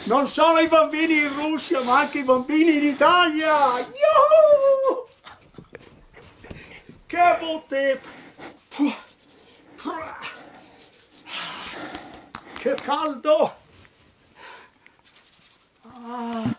Non solo i bambini in Russia, ma anche i bambini in Italia! Yuhu! Che botte! Che caldo! Ah.